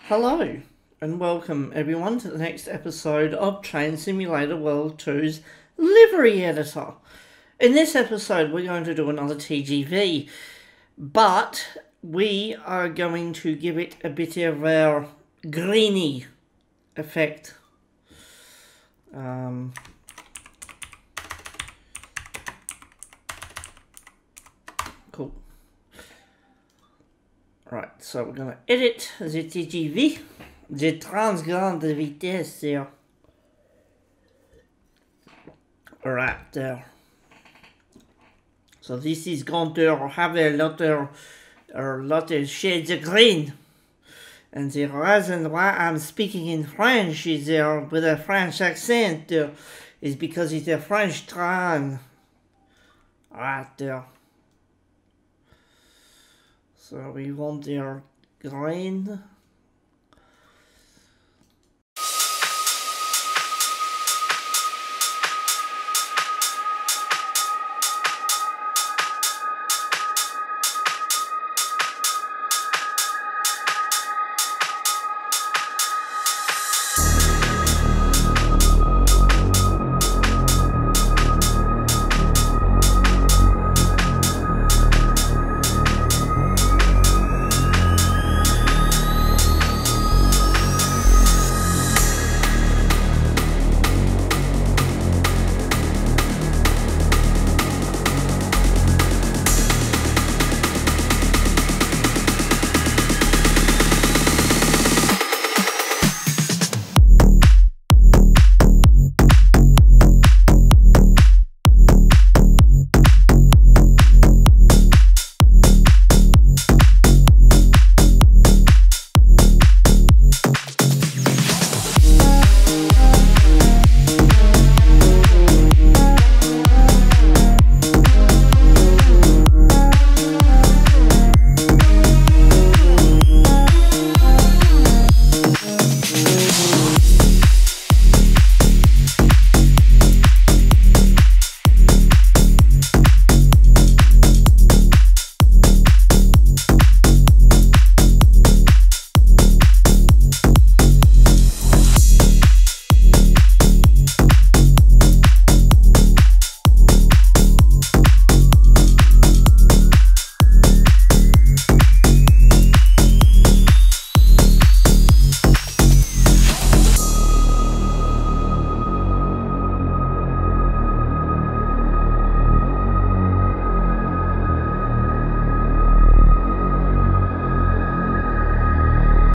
Hello, and welcome everyone to the next episode of Train Simulator World 2's Livery Editor. In this episode, we're going to do another TGV, but we are going to give it a bit of our greeny effect. Cool. Right, so we're going to edit the TGV, the Transgrande Vitesse there. Right there. So this is going to have a lot of shades of green. And the reason why I'm speaking in French is with a French accent is because it's a French train. Right there. So we want their green.